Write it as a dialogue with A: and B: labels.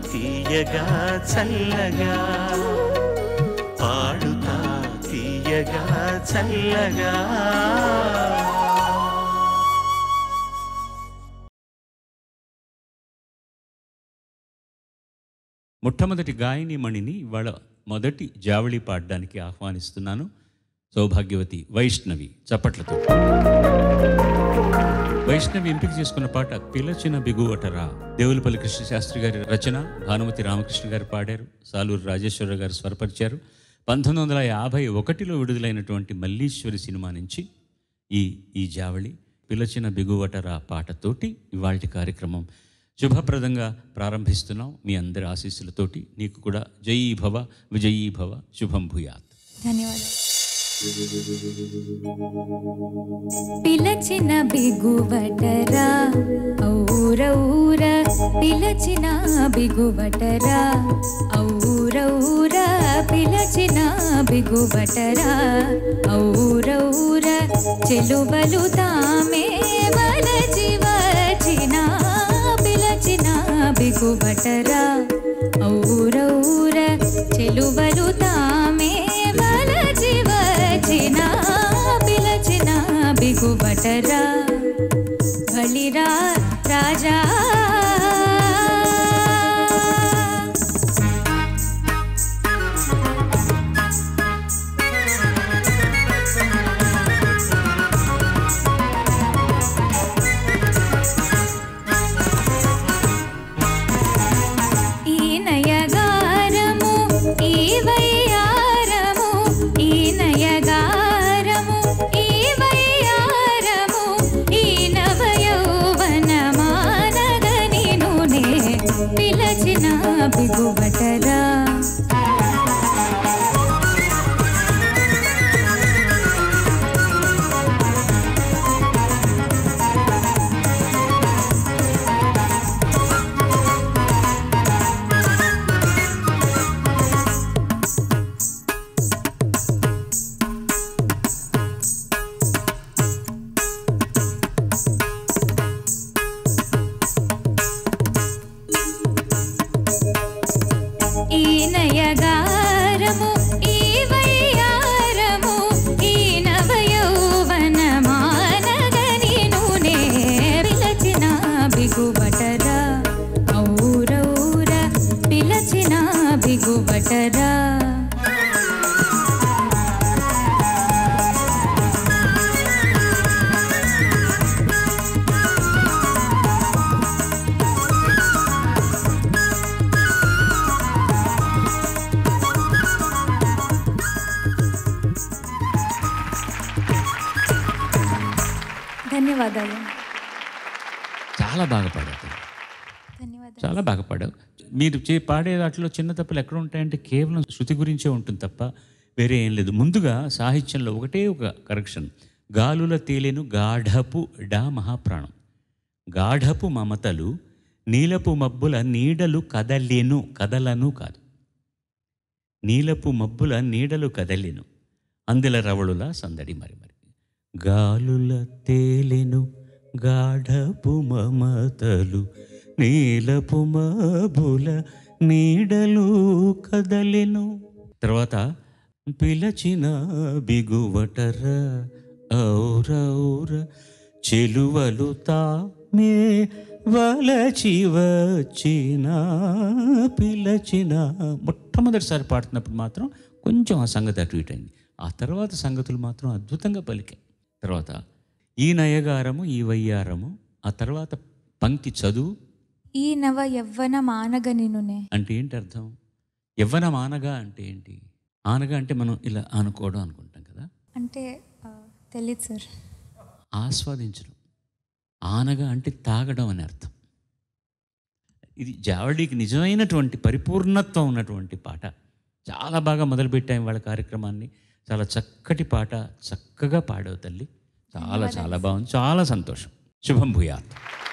A: తీయగా చల్లగా పాడుతా తీయగా చల్లగా. మొట్టమొదటి గాయని మణిని ఇవాళ మొదటి జావళి పాడడానికి ఆహ్వానిస్తున్నాను. సౌభాగ్యవతి వైష్ణవి. చప్పట్లతో వైష్ణవి ఎంపిక చేసుకున్న పాట పిలచిన బిగువటరా. దేవులపల్లి కృష్ణశాస్త్రి గారి రచన, భానుమతి రామకృష్ణ గారు పాడారు, సాలూరు రాజేశ్వరరావు గారు స్వరపరిచారు. 1951లో విడుదలైనటువంటి మల్లీశ్వరి సినిమా నుంచి ఈ జావళి పిలచిన బిగువటరా పాటతోటి ఇవాల్టి కార్యక్రమం శుభప్రదంగా ప్రారంభిస్తున్నాం. మీ అందరి ఆశీస్సులతోటి నీకు కూడా జయీ భవ విజయీ భవ, శుభం భూయాత్.
B: ధన్యవాదాలు. పిలచిన బిగువటరా ఔరౌర, పిలచిన బిగువటరా ఔరౌర, పిలచిన బిగువటరా ఔరౌర, చెలువలు తామే వలచి వచ్చిన పిలచిన బిగువటరా ఔరౌర, చెలువలు తామే వలచి వచ్చిన పిలచిన బిగువటరా. బలిరా రాజా బిగువటరా. బిగువటరా. ధన్యవాదాలు.
A: చాలా బాగా పాడావు.
B: ధన్యవాదాలు.
A: చాలా బాగా పాడావు. మీరు పాడే వాటిలో చిన్న తప్పులు ఎక్కడ ఉంటాయంటే కేవలం శృతి గురించే ఉంటుంది తప్ప వేరే ఏం లేదు. ముందుగా సాహిత్యంలో ఒకటే ఒక కరెక్షన్. గాలుల తేలెను గాఢపు డా మహాప్రాణం. గాఢపు మమతలు నీలపు మబ్బుల నీడలు కదలేను, కదలను కాదు. నీలపు మబ్బుల నీడలు కదలేను, అందుల రవళుల సందడి. మరి మరి గాలుల తేలెను గాఢపు మమతలు నీలపు మబ్బుల నీడలు కదలెను. తర్వాత పిలచిన బిగువటర ఔరౌర, చెలువలు తామే వలచి వచ్చిన పిలచిన. మొట్టమొదటిసారి పాడుతున్నప్పుడు మాత్రం కొంచెం ఆ సంగతి అటు ఇటు అయింది. ఆ తర్వాత సంగతులు మాత్రం అద్భుతంగా పలికాయి. తర్వాత ఈ నయగారము ఈ వయ్యారము, ఆ తర్వాత పంక్తి చదువు.
B: ఈ నవ యవ్వన మానగ నినునే
A: అంటే ఏంటి అర్థం? యవ్వన మానగా అంటే ఏంటి? ఆనగా అంటే మనం ఇలా అనుకోవడం అనుకుంటాం కదా.
B: అంటే తెలీదు సార్.
A: ఆస్వాదించడం. ఆనగా అంటే తాగడం అని అర్థం. ఇది జావళికి నిజమైనటువంటి పరిపూర్ణత్వం ఉన్నటువంటి పాట. చాలా బాగా మొదలుపెట్టాం వాళ్ళ కార్యక్రమాన్ని. చాలా చక్కటి పాట, చక్కగా పాడావు తల్లి. చాలా చాలా బాగుంది. చాలా సంతోషం. శుభం భూయాత్.